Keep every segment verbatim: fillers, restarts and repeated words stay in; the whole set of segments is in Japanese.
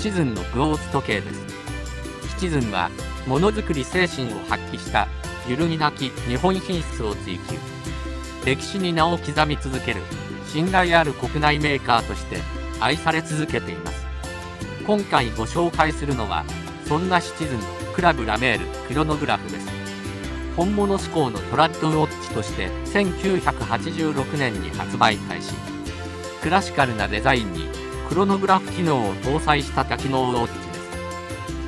シチズンのクォーツ時計です。シチズンはものづくり精神を発揮した揺るぎなき日本品質を追求、歴史に名を刻み続ける信頼ある国内メーカーとして愛され続けています。今回ご紹介するのはそんなシチズンのクラブラメールクロノグラフです。本物志向のトラッドウォッチとしてせんきゅうひゃくはちじゅうろくねんに発売開始。クラシカルなデザインにクロノグラフ機能を搭載した多機能ウォッチです。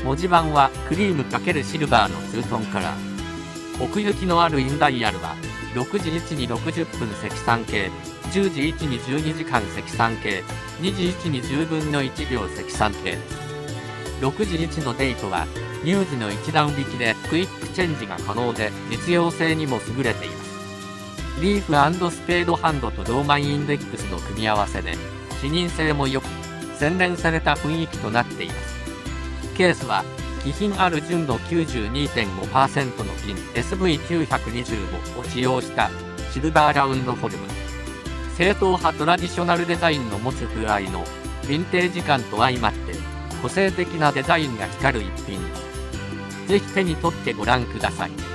文字盤はクリーム×シルバーのツートンカラー。奥行きのあるインダイヤルはろくじいちにろくじゅっぷん積算計、じゅうじいちにじゅうにじかん積算計、にじいちにじゅうぶんのいちびょう積算計です。ろくじいちのデートは乳児の一段引きでクイックチェンジが可能で実用性にも優れています。リーフ&スペードハンドとローマンインデックスの組み合わせで視認性も良く洗練された雰囲気となっています。ケースは気品ある純度 きゅうじゅうにてんごパーセント の銀 エスブイきゅうひゃくにじゅうご を使用したシルバーラウンドフォルム。正統派トラディショナルデザインの持つ風合いのヴィンテージ感と相まって個性的なデザインが光る一品です。ぜひ手に取ってご覧ください。